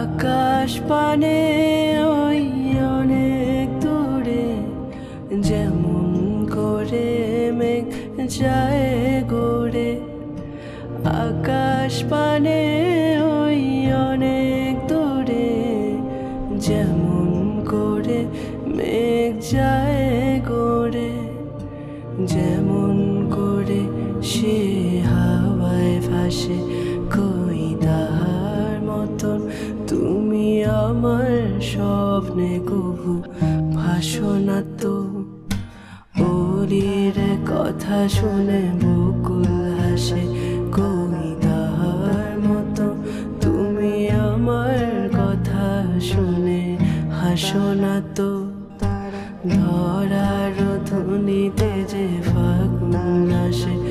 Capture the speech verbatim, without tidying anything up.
আকাশ পানে ওই অনেক দূরে যেমন করে মেঘ যায় গড়ে, আকাশ পানে ওই অনেক দূরে যেমন করে মেঘ যায় গড়ে, যেমন করে সে হাওয়ায় ভাসে কই তাহার মতন তুমি আমার স্বপ্নে কবু ভাসো না তো। অলির কথা শুনে বকুল হাসে কই তাহার মতো তুমি আমার কথা শুনে হাসো না তো। ধরার ধুনিতে যে ফাগুন আসে